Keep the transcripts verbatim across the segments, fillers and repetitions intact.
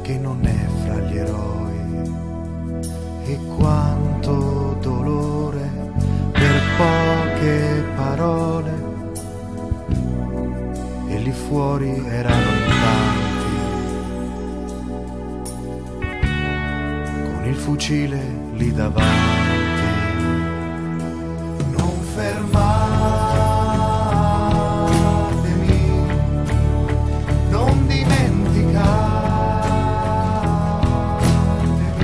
che non è fra gli eroi, e quanto dolore per poche parole, e lì fuori erano in tanti, con il fucile lì davanti. Non fermatemi, non dimenticatemi.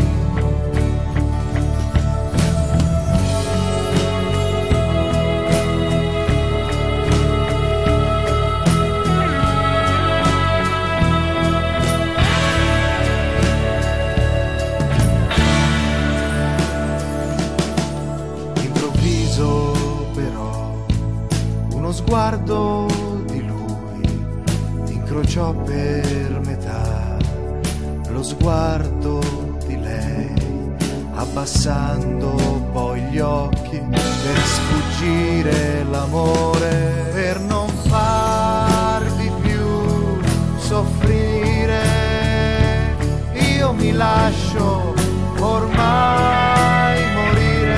Improvviso però uno sguardo di lui incrociò per metà lo sguardo di lei, abbassando poi gli occhi per sfuggire l'amore, per non farvi più soffrire. Io mi lascio ormai morire.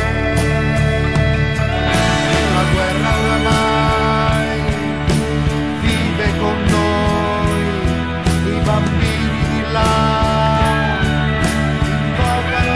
La guerra oramai vive con noi, i bambini di là invocano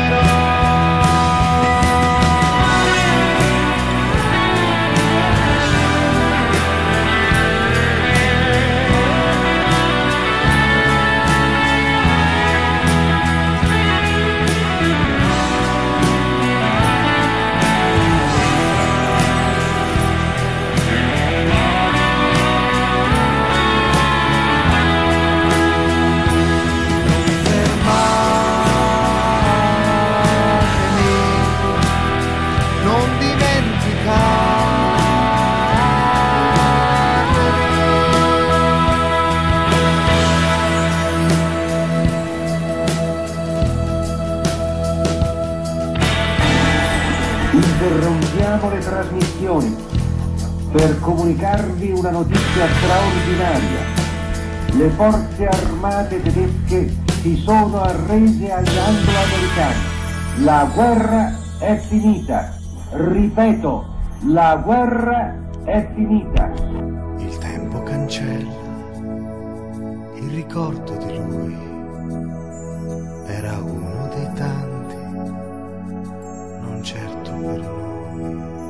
Interrompiamo le trasmissioni per comunicarvi una notizia straordinaria. Le forze armate tedesche si sono arrese agli anglo-americani. La guerra è finita. Ripeto, la guerra è finita. Il tempo cancella il ricordo di lui, era uno dei tanti, non certo per noi.